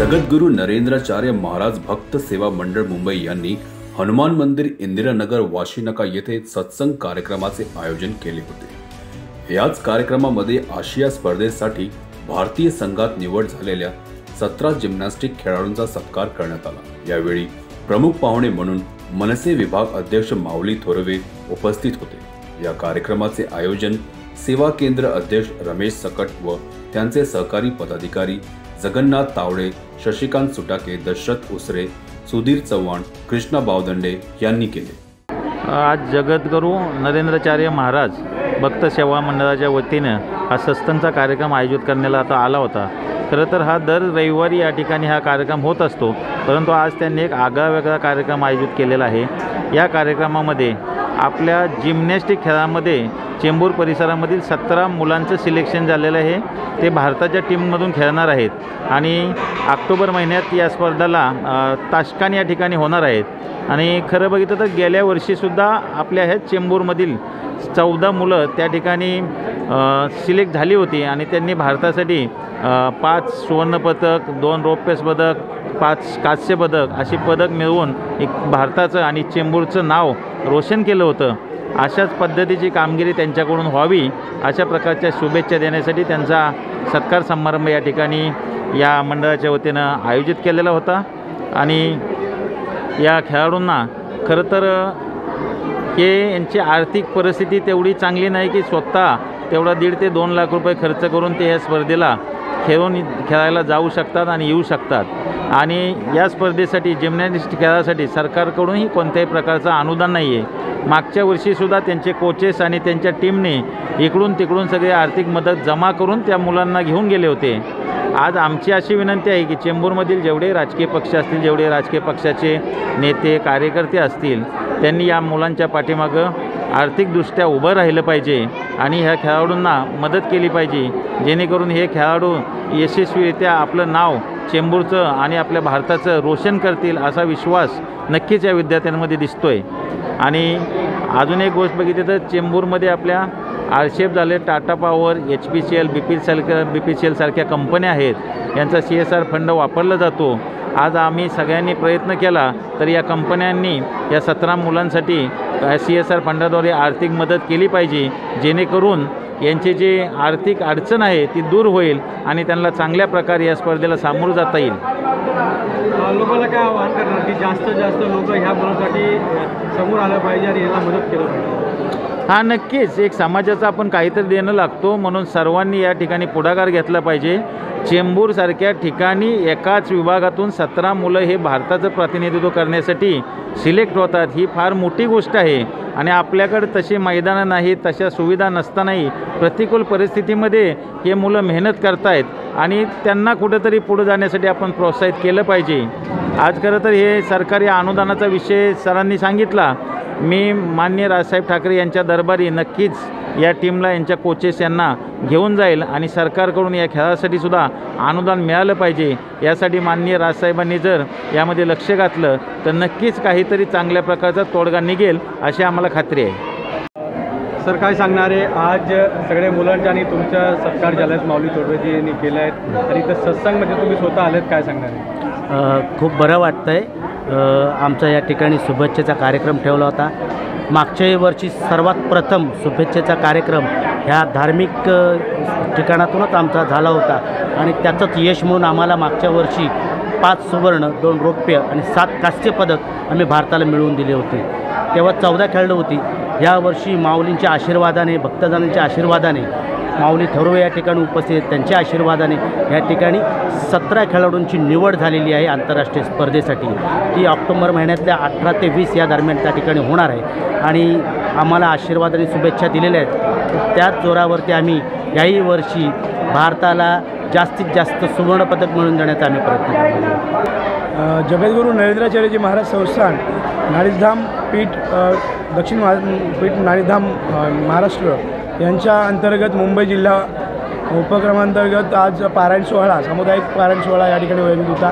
जगद्गुरु नरेंद्राचार्य महाराज भक्त सेवा मंडळ मुंबई यांनी हनुमान मंदिर इंदिरानगर वाशीनाका येथे सत्संग कार्यक्रमाचे आयोजन केले होते। याच कार्यक्रमामध्ये आशिया स्पर्धेसाठी भारतीय संघात निवड झालेल्या 17 जिम्नॅस्टिक खेळाडूंचा सत्कार करण्यात आला। यावेळी प्रमुख पाहुणे म्हणून मनसे विभाग अध्यक्ष माऊली थोरवे उपस्थित होते। या कार्यक्रमाचे आयोजन सेवा केंद्र अध्यक्ष रमेश सकट व त्यांचे सहकारी पदाधिकारी जगन्नाथ तावडे, शशिकांत सुटाके, दशरथ उसरे, सुधीर चव्हाण, कृष्णा बावदंडे यांनी केले। आज जगद्गुरु नरेंद्राचार्य महाराज भक्त सेवा मंडळाच्या वतीने हा सत्संगचा कार्यक्रम आयोजित करण्यात आला होता। खरं तर हा दर रविवारी या ठिकाणी हा कार्यक्रम होत असतो, परंतु आज त्यांनी एक आगळा कार्यक्रम आयोजित केलेला आहे। या कार्यक्रमामध्ये आपल्या जिम्नॅस्टिक खेळामध्ये चेंबूर परिसरामधील 17 मुलांचं सिलेक्शन झालेलं आहे। ते भारताच्या टीममधून खेळणार आहेत आणि ऑक्टोबर महिन्यात या स्पर्धेला ताश्कंद या ठिकाणी होणार आहेत। आणि खरं बघितलं तर गेल्या वर्षीसुद्धा आपल्या ह्या चेंबूरमधील 14 मुलं त्या ठिकाणी सिलेक्ट झाली होती आणि त्यांनी भारतासाठी 5 सुवर्णपदक, 2 रौप्य पदक, 5 कांस्य पदक अशी पदक मिळवून एक भारताचं आणि चेंबूरचं नाव रोशन केलं होतं। अशाच पद्धतीची कामगिरी त्यांच्याकडून व्हावी अशा प्रकारच्या शुभेच्छा देण्यासाठी त्यांचा सत्कार समारंभ या ठिकाणी या मंडळाच्या वतीनं आयोजित केलेला होता। आणि या खेळाडूंना खरं तर यांची आर्थिक परिस्थिती तेवढी चांगली नाही की स्वतः तेवढा 1.5 ते 2 लाख रुपये खर्च करून ते या स्पर्धेला खेळायला जाऊ शकतात आणि येऊ शकतात। आणि या स्पर्धेसाठी जिम्नॅस्टिक खेळासाठी सरकारकडूनही कोणत्याही प्रकारचं अनुदान नाही आहे। मागच्या वर्षीसुद्धा त्यांचे कोचेस आणि त्यांच्या टीमने इकडून तिकडून सगळे आर्थिक मदत जमा करून त्या मुलांना घेऊन गेले होते। आज आमची अशी विनंती आहे की चेंबूरमधील जेवढे राजकीय पक्ष असतील, जेवढे राजकीय पक्षाचे नेते कार्यकर्ते असतील, त्यांनी या मुलांच्या पाठीमागं आर्थिकदृष्ट्या उभं राहिलं पाहिजे आणि ह्या खेळाडूंना मदत केली पाहिजे, जेणेकरून हे खेळाडू यशस्वीरित्या आपलं नाव चेंबूरचं आणि आपल्या भारताचं रोशन करतील असा विश्वास नक्कीच या विद्यार्थ्यांमध्ये दिसतोय। आणि अजून एक गोष्ट बघितली तर चेंबूरमध्ये आपल्या आरशेप झाले, टाटा पॉवर, HPCL, BPCL सारख्या कंपन्या आहेत, यांचा CSR फंड वापरला जातो। आज आम्ही सगळ्यांनी प्रयत्न केला तर या कंपन्यांनी या 17 मुलांसाठी CSR फंडाद्वारे आर्थिक मदत केली पाहिजे, जेणेकरून यांची जी आर्थिक अडचण आहे ती दूर होईल आणि त्यांना चांगल्या प्रकारे या स्पर्धेला सामोरं जाता येईल। लोकांना काय आवाहन करणार की जास्तीत जास्त लोक ह्या मुलांसाठी समोर आलं पाहिजे आणि याला मदत केलं पाहिजे? हा, नक्कीच एक समाजाचं आपण काहीतरी देणं लागतो, म्हणून सर्वांनी या ठिकाणी पुढाकार घेतला पाहिजे। चेंबूरसारख्या ठिकाणी एकाच विभागातून 17 मुलं हे भारताचं प्रतिनिधित्व करण्यासाठी सिलेक्ट होतात, ही फार मोठी गोष्ट आहे। आणि आपल्याकडे तशी मैदानं नाहीत, तशा सुविधा नसतानाही प्रतिकूल परिस्थितीमध्ये हे मुलं मेहनत करतायत आणि त्यांना कुठेतरी पुढे जाण्यासाठी आपण प्रोत्साहित केलं पाहिजे। आज खरं तर हे सरकारी अनुदानाचा विषय सरांनी सांगितला। मी माननीय राजसाहेब ठाकरे यांच्या दरबारी नक्कीच या टीमला, यांच्या कोचेस यांना घेऊन जाईल आणि सरकारकडून या खेळासाठी सुद्धा अनुदान मिळालं पाहिजे। यासाठी माननीय राजसाहेबांनी जर यामध्ये लक्ष घातलं तर नक्कीच काहीतरी चांगल्या प्रकारचा तोडगा निघेल अशी आम्हाला खात्री आहे। सर, काय सांगणार आहे? आज सगळ्या मुलांच्या आणि तुमच्या सत्कार झाल्यास माऊली थोरवेजींनी केलं आहे आणि इथं सत्संगमध्ये तुम्ही स्वतः आलेत, काय सांगणार आहे? खूप बरं वाटतं आहे। आमचा या ठिकाणी शुभेच्छेचा कार्यक्रम ठेवला होता। मागच्या वर्षी सर्वात प्रथम शुभेच्छेचा कार्यक्रम ह्या धार्मिक ठिकाणातूनच आमचा झाला होता आणि त्याचंच यश म्हणून आम्हाला मागच्या वर्षी 5 सुवर्ण, 2 रौप्य आणि 7 कांस्य पदक आम्ही भारताला मिळवून दिले होते। तेव्हा 14 खेळाडू होती। यावर्षी माऊलींच्या आशीर्वादाने, भक्तजनांच्या आशीर्वादाने, माऊली थोरवे या ठिकाणी उपस्थित, त्यांच्या आशीर्वादाने या ठिकाणी 17 खेळाडूंची निवड झालेली आहे आंतरराष्ट्रीय स्पर्धेसाठी। ती ऑक्टोबर महिन्यातल्या 18 ते 20 या दरम्यान त्या ठिकाणी होणार आहे आणि आम्हाला आशीर्वाद आणि शुभेच्छा दिलेल्या आहेत। त्याच जोरावरती आम्ही याही वर्षी भारताला जास्तीत जास्त सुवर्णपदक मिळवून देण्याचा आम्ही प्रयत्न करतो। जगद्गुरू नरेंद्राचार्यजी महाराज संस्थान नाणीधाम पीठ, दक्षिण पीठ नाणीधाम महाराष्ट्र यांच्या अंतर्गत मुंबई जिल्हा उपक्रमांतर्गत आज पारायण सोहळा, सामुदायिक पारायण सोहळा या ठिकाणी आयोजित होता।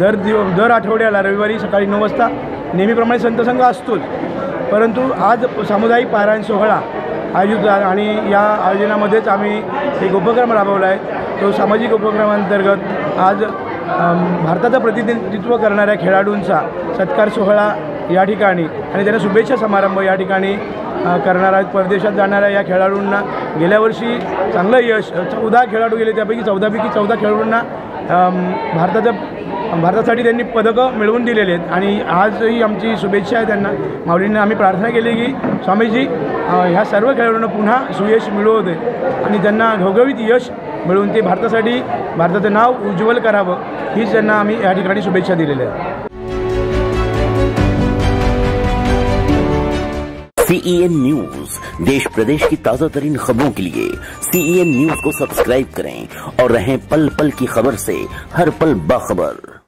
दर आठवड्याला रविवारी सकाळी 9 वाजता नेहमीप्रमाणे संतसंघ असतोच, परंतु आज सामुदायिक पारायण सोहळा आयोजित आणि या आयोजनामध्येच आम्ही एक उपक्रम राबवला आहे। तो सामाजिक उपक्रमांतर्गत आज भारताचं प्रतिनिधित्व करणाऱ्या खेळाडूंचा सत्कार सोहळा या ठिकाणी आणि त्यांना शुभेच्छा समारंभ या ठिकाणी करणार आहेत. परदेशात जाणाऱ्या या खेळाडूंना गेल्या वर्षी चांगलं यश, 14 खेळाडू गेले, त्यापैकी 14 खेळाडूंना भारतासाठी त्यांनी पदकं मिळवून दिलेले आहेत. आणि आजही आमची शुभेच्छा आहे त्यांना. माऊलींना आम्ही प्रार्थना केली की स्वामीजी ह्या सर्व खेळाडूंना पुन्हा सुयश मिळवू दे आणि त्यांना घवघवीत यश मिळवून ते भारतासाठी भारताचं नाव उज्ज्वल करावं, हीच त्यांना आम्ही या ठिकाणी शुभेच्छा दिलेल्या आहेत. CEN न्यूज, देश प्रदेश की ताजा तरीन खबरों के लिए CEN न्यूज को सब्सक्राइब करें और रहें पल पल की खबर से हर पल बाखबर।